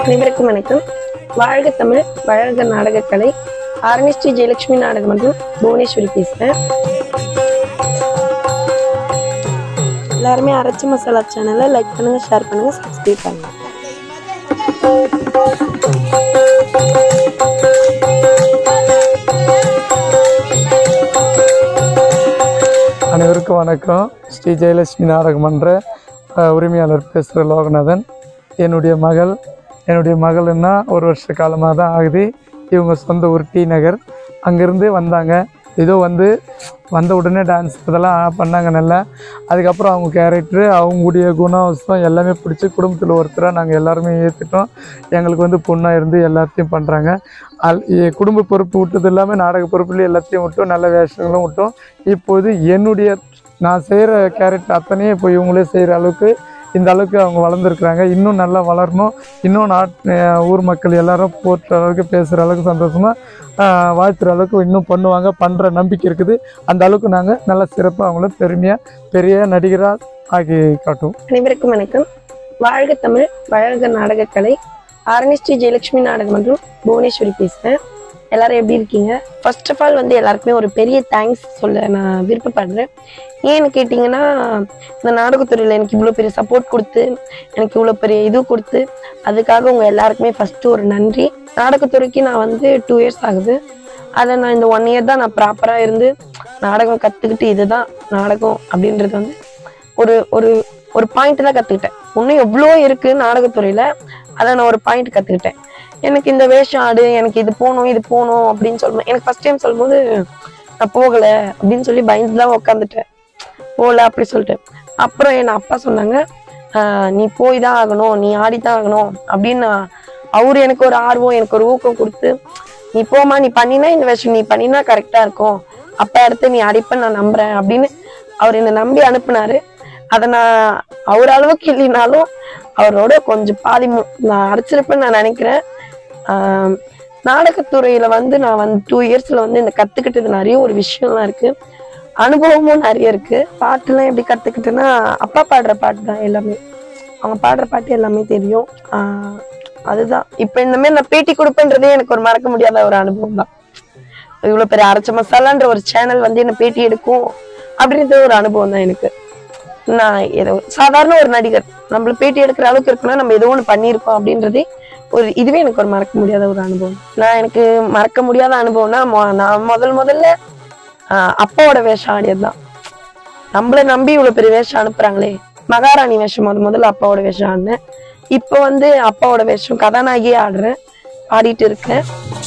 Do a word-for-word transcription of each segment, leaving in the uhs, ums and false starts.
அனைவருக்கும் வணக்கம். வாழ்க தமிழ், வளர்க நாடகக்கலை. ஆரணி ஸ்ரீ ஜெயலட்சுமி நாடகம் மற்றும் புவனேஸ்வரி பேசுறேன். எல்லாருமே அரைச்சி மசாலா சேனலை லைக் பண்ணுங்க, ஷேர் பண்ணுங்க, சப்ஸ்கிரைப் பண்ணுங்க. அனைவருக்கும் வணக்கம். ஸ்ரீ ஜெயலட்சுமி நாடகமன்ற உரிமையாளர் பேசுகிற லோகநாதன். என்னுடைய மகள் என்னுடைய மகள்னா ஒரு வருஷ காலமாக தான் ஆகுது. இவங்க சொந்த ஊர் டி நகர். அங்கேருந்து வந்தாங்க. ஏதோ வந்து வந்த உடனே டான்ஸ் இதெல்லாம் பண்ணாங்க நல்லா. அதுக்கப்புறம் அவங்க கேரக்டரு, அவங்களுடைய குணவசம் எல்லாமே பிடிச்சி குடும்பத்தில் ஒருத்தராக நாங்கள் எல்லாருமே ஏற்றுட்டோம். எங்களுக்கு வந்து பொண்ணாக இருந்து எல்லாத்தையும் பண்ணுறாங்க. அல் குடும்ப பொறுப்பு விட்டது இல்லாமல் நாடக பொறுப்புலேயும் எல்லாத்தையும் விட்டோம். நல்ல வேஷங்களும் விட்டோம். இப்போது என்னுடைய நான் செய்கிற கேரக்டர் அத்தனையும் இப்போ இவங்களே செய்கிற அளவுக்கு இந்த அளவுக்கு அவங்க வளர்ந்துருக்குறாங்க. இன்னும் நல்லா வளரணும். இன்னும் நாட் ஊர் மக்கள் எல்லாரும் போற்றுற அளவுக்கு, பேசுகிற அளவுக்கு, சந்தோஷமாக வாழ்த்துற அளவுக்கு இன்னும் பண்ணுவாங்க. பண்ணுற நம்பிக்கை இருக்குது. அந்த அளவுக்கு நாங்கள் நல்லா சிறப்பாக அவங்கள பெருமையாக பெரிய நடிகராக ஆகி காட்டுவோம். அனைவருக்கும் வணக்கம். வாழ்க தமிழ், வளர்க நாடகக்கலை. ஆரணி ஸ்ரீ ஜெயலட்சுமி நாடகம் மற்றும் புவனேஸ்வரி பேசுகிறேன். எல்லாரும் எப்படி இருக்கீங்க? ஃபர்ஸ்ட் ஆஃப் ஆல் வந்து எல்லாருக்குமே ஒரு பெரிய தேங்க்ஸ் சொல்ல நான் விருப்பப்படுறேன். ஏன்னு கேட்டிங்கன்னா, இந்த நாடகத்துறையில் எனக்கு இவ்வளோ பெரிய சப்போர்ட் கொடுத்து, எனக்கு இவ்வளோ பெரிய இது கொடுத்து, அதுக்காக உங்கள் எல்லாருக்குமே ஃபஸ்ட்டு ஒரு நன்றி. நாடகத்துறைக்கு நான் வந்து டூ இயர்ஸ் ஆகுது. அதை நான் இந்த ஒன் இயர் தான் நான் ப்ராப்பராக இருந்து நாடகம் கற்றுக்கிட்டு இதுதான் நாடகம் அப்படின்றது வந்து ஒரு ஒரு ஒரு பாயிண்ட் தான் கற்றுக்கிட்டேன். இன்னும் எவ்வளோ இருக்குது நாடகத்துறையில், அதை நான் ஒரு பாயிண்ட் கற்றுக்கிட்டேன். எனக்கு இந்த வேஷம் ஆடு, எனக்கு இது போகணும் இது போகணும் அப்படின்னு சொல்லணும். எனக்கு ஃபர்ஸ்ட் டைம் சொல்லும்போது நான் போகலை அப்படின்னு சொல்லி பயந்து தான் உட்காந்துட்டேன். போகல அப்படி சொல்லிட்டு அப்புறம் என் அப்பா சொன்னாங்க, ஆஹ் நீ போய் தான் ஆகணும், நீ ஆடித்தான் ஆகணும் அப்படின்னு. அவரு எனக்கு ஒரு ஆர்வம், எனக்கு ஒரு ஊக்கம் கொடுத்து, நீ போமா, நீ பண்ணினா இந்த வேஷம் நீ பண்ணினா கரெக்டா இருக்கும், அப்ப அடுத்து நீ அடிப்ப நான் நம்புறேன் அப்படின்னு அவர் என்னை நம்பி அனுப்புனாரு. அதை நான் அவர் அளவுக்கு இல்லைனாலும் அவரோட கொஞ்சம் பாதி நான் அடிச்சிருப்பேன்னு நான் நினைக்கிறேன். ஆஹ் நாடகத்துறையில வந்து நான் வந்து டூ இயர்ஸ்ல வந்து இந்த கத்துக்கிட்டது நிறைய ஒரு விஷயம்லாம் இருக்கு, அனுபவமும் நிறைய இருக்கு. பாட்டுலாம் எப்படி கத்துக்கிட்டேன்னா, அப்பா பாடுற பாட்டு தான் எல்லாமே, அவங்க பாடுற பாட்டு எல்லாமே தெரியும். ஆஹ் அதுதான் இப்ப இந்த மாதிரி நான் பேட்டி கொடுப்பேன்றதே எனக்கு ஒரு மறக்க முடியாத ஒரு அனுபவம் தான். இவ்வளவு பெரிய அரைச்ச மசாலான்ற ஒரு சேனல் வந்து என்ன பேட்டி எடுக்கும் அப்படின்றது ஒரு அனுபவம் தான் எனக்கு. நான் ஏதோ சாதாரண ஒரு நடிகர் நம்மள பேட்டி எடுக்கிற அளவுக்கு இருக்குன்னா நம்ம ஏதோ ஒண்ணு பண்ணியிருக்கோம் அப்படின்றதே ஒரு இதுவே எனக்கு ஒரு மறக்க முடியாத ஒரு அனுபவம். நான் எனக்கு மறக்க முடியாத அனுபவம்னா, நான் முதல் முதல்ல ஆஹ் அப்பாவோட வேஷம் ஆடியதுதான். நம்மள நம்பி இவ்வளவு பெரிய வேஷம் அனுப்புறாங்களே, மகாராணி வேஷம் முத முதல்ல அப்பாவோட வேஷம் ஆடினேன். இப்ப வந்து அப்பாவோட வேஷம் கதாநாயகியே ஆடுறேன், ஆடிட்டு இருக்கேன்.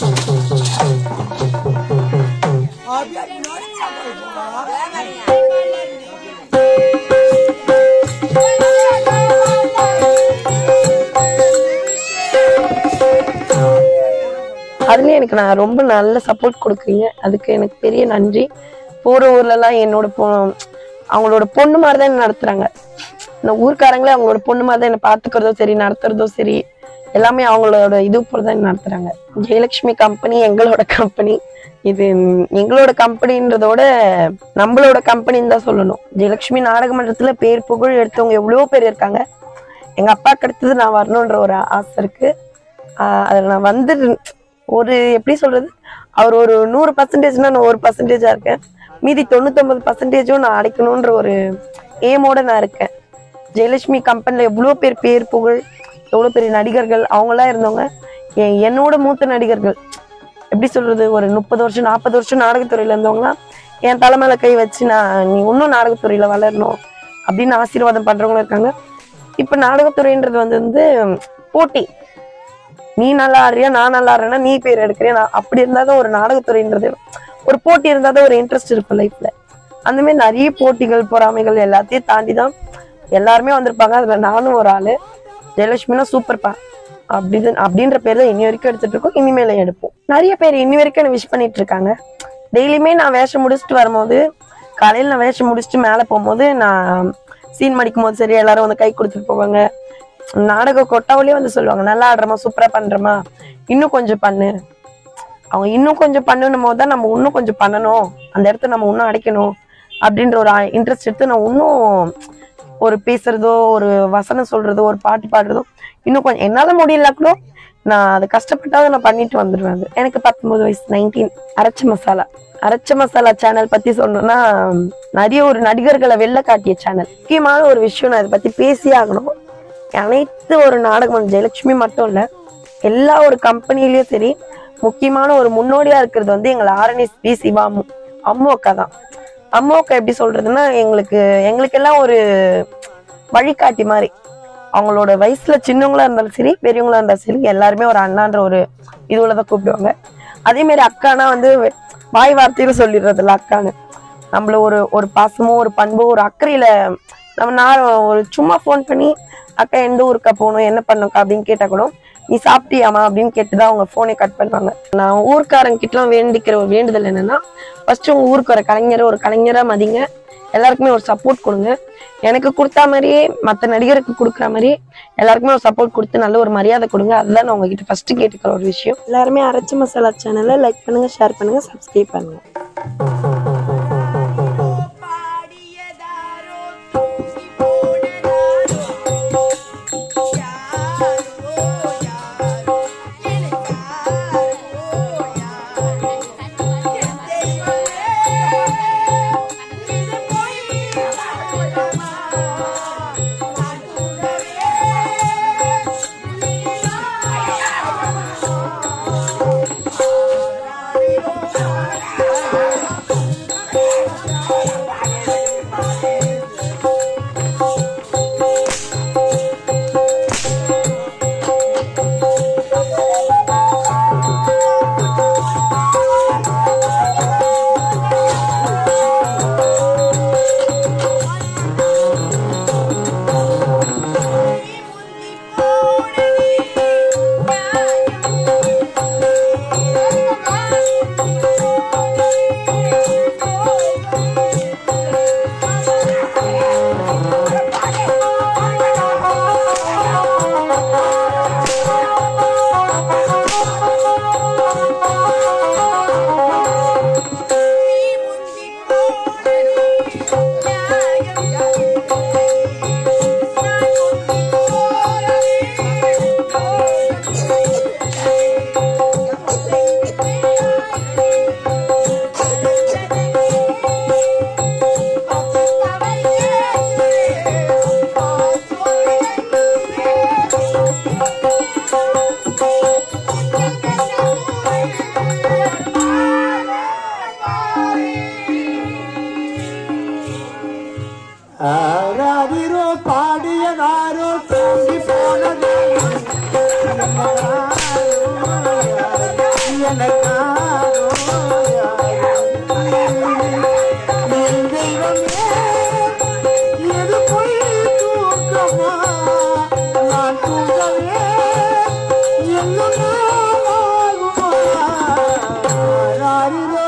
அதுலயும் எனக்கு நான் ரொம்ப நல்ல சப்போர்ட் கொடுக்குறீங்க, அதுக்கு எனக்கு பெரிய நன்றி. போற ஊர்ல எல்லாம் என்னோட பொ அவங்களோட பொண்ணு மாதிரிதான் என்ன நடத்துறாங்க. இந்த ஊர்க்காரங்களே அவங்களோட பொண்ணு மாதிரிதான் என்ன பாத்துக்கிறதோ சரி, நடத்துறதோ சரி, எல்லாமே அவங்களோட இது போலதான் என்ன நடத்துறாங்க. ஜெயலட்சுமி கம்பெனி எங்களோட கம்பெனி. இது எங்களோட கம்பெனின்றதோட நம்மளோட கம்பெனின்னு தான் சொல்லணும். ஜெயலட்சுமி நாடகமன்றத்துல பேர் புகழ் எடுத்தவங்க எவ்வளவோ பேர் இருக்காங்க. எங்க அப்பாக்கு அடுத்தது நான் வரணுன்ற ஒரு ஆசை இருக்கு. ஆஹ் அதுல நான் வந்து ஒரு எப்படி சொல்றது, அவர் ஒரு நூறு பர்சன்டேஜ்னா நான் ஒரு பர்சன்டேஜா இருக்கேன், மீதி தொண்ணூத்தி ஒன்பது பர்சன்டேஜும் நான் அடைக்கணும்ன்ற ஒரு ஏமோட நான் இருக்கேன். ஜெயலட்சுமி கம்பெனில எவ்வளோ பேர் பேர் புகழ், எவ்வளோ பெரிய நடிகர்கள் அவங்களாம் இருந்தவங்க. என்னோட மூத்த நடிகர்கள் எப்படி சொல்றது, ஒரு முப்பது வருஷம் நாற்பது வருஷம் நாடகத்துறையில இருந்தவங்களாம் என் தலைமையில கை வச்சு நான் நீ இன்னும் நாடகத்துறையில வளரணும் அப்படின்னு ஆசீர்வாதம் பண்றவங்களும் இருக்காங்க. இப்ப நாடகத்துறைன்றது வந்து வந்து போட்டி, நீ நல்லா ஆடுறியா நான் நல்லா ஆடுறேன்னா நீ பேர் எடுக்கிறியா நான், அப்படி இருந்தாதான் ஒரு நாடகத்துறைன்றது ஒரு போட்டி இருந்தாதான் ஒரு இன்ட்ரெஸ்ட் இருக்கும் லைஃப்ல. அந்த மாதிரி நிறைய போட்டிகள் பொறாமைகள் எல்லாத்தையும் தாண்டி தான் எல்லாருமே வந்திருப்பாங்க. அதுல நானும் ஒரு ஆளு. ஜெயலட்சுமினா சூப்பர்ப்பா அப்படி அப்படின்ற பேர்ல இன்னி வரைக்கும் எடுத்துட்டு இருக்கோம், இனிமேல எடுப்போம். நிறைய பேர் இன்னி வரைக்கும் என்ன விஷ் பண்ணிட்டு இருக்காங்க. டெய்லியுமே நான் வேஷம் முடிச்சுட்டு வரும்போது, காலையில நான் வேஷம் முடிச்சுட்டு மேல போகும்போது, நான் சீன் மடிக்கும் போது சரி, எல்லாரும் வந்து கை கொடுத்துட்டு போவாங்க. நாடக கொட்டாவிலேயே வந்து சொல்லுவாங்க, நல்லா ஆடுறமா, சூப்பரா பண்றமா, இன்னும் கொஞ்சம் பண்ணு. அவங்க இன்னும் கொஞ்சம் பண்ணணும் போது தான் நம்ம இன்னும் கொஞ்சம் பண்ணணும், அந்த இடத்த நம்ம இன்னும் அடைக்கணும் அப்படின்ற ஒரு இன்ட்ரெஸ்ட் எடுத்து நான் இன்னும் ஒரு பேசுறதோ ஒரு வசனம் சொல்றதோ ஒரு பாட்டு பாடுறதோ இன்னும் கொஞ்சம் என்னால முடியல கூட நான் அது கஷ்டப்பட்டாவது நான் பண்ணிட்டு வந்துடுவேன். அது எனக்கு பத்தொன்பது வயசு நைன்டீன். அரைச்ச மசாலா அரைச்ச மசாலா சேனல் பத்தி சொன்னோம்னா நிறைய ஒரு நடிகர்களை வெளில காட்டிய சேனல். முக்கியமான ஒரு விஷயம் நான் இதை பத்தி பேசி ஆகணும். அனைத்து ஒரு நாடகம் ஜெயலட்சுமி மட்டும் இல்ல, எல்லா ஒரு கம்பெனிலயும் சரி முக்கியமான ஒரு முன்னோடியா இருக்கிறது வந்து எங்களை ஆர்என்எஸ் பி சிவா அம்மு அக்கா தான். அம்மு அக்கா எப்படி சொல்றதுன்னா எங்களுக்கு எங்களுக்கெல்லாம் ஒரு வழிகாட்டி மாதிரி. அவங்களோட வயசுல சின்னவங்களா இருந்தாலும் சரி பெரியவங்களா இருந்தாலும் சரி எல்லாருமே ஒரு அண்ணான்ற ஒரு இதுலதான் கூப்பிடுவாங்க. அதே மாதிரி அக்கானா வந்து வாய் வார்த்தையில சொல்லிடுறது இல்லை அக்கான்னு. நம்மள ஒரு ஒரு பாசமோ ஒரு பண்போ ஒரு அக்கறையில நம்ம நான் ஒரு சும்மா ஃபோன் பண்ணி அக்கா எந்த ஊருக்கா போகணும் என்ன பண்ணுக்கா அப்படின்னு கேட்டா கூட நீ சாப்பிட்டியாமா அப்படின்னு கேட்டுதான் அவங்க போனை கட் பண்ணுவாங்க. நான் ஊர்க்காரங்க கிட்டலாம் வேண்டிக்கிற ஒரு வேண்டுதல் என்னன்னா ஃபர்ஸ்ட் உங்க ஊருக்கு வர கலைஞரை ஒரு கலைஞரா மதிங்க, எல்லாருக்குமே ஒரு சப்போர்ட் கொடுங்க. எனக்கு கொடுத்தா மாதிரியே மற்ற நடிகருக்கு கொடுக்குற மாதிரி எல்லாருக்குமே ஒரு சப்போர்ட் கொடுத்து நல்ல ஒரு மரியாதை கொடுங்க. அதுதான் நான் உங்ககிட்ட ஃபர்ஸ்ட் கேட்டுக்கிற ஒரு விஷயம். எல்லாருமே அரைச்ச மசாலா சேனலை லைக் பண்ணுங்க, ஷேர் பண்ணுங்க, சப்ஸ்கிரைப் பண்ணுங்க. ஆராதிரோ பாடியதாரோ தூங்கி போனது எனக்காரோ என் தெய்வமே எது போய் தூக்கமா நான் தூங்கவே என்னமா ஆகுமா ஆராதிரோ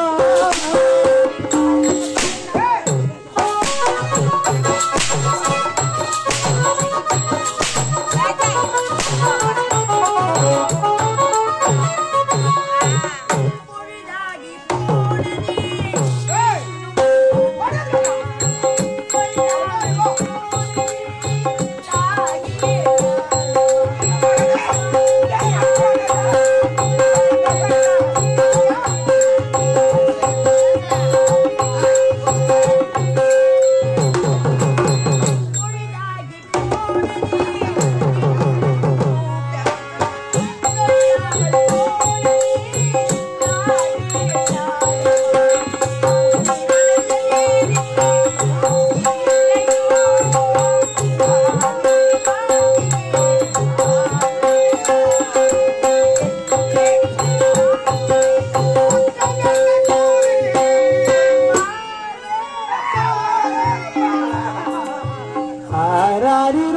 Arari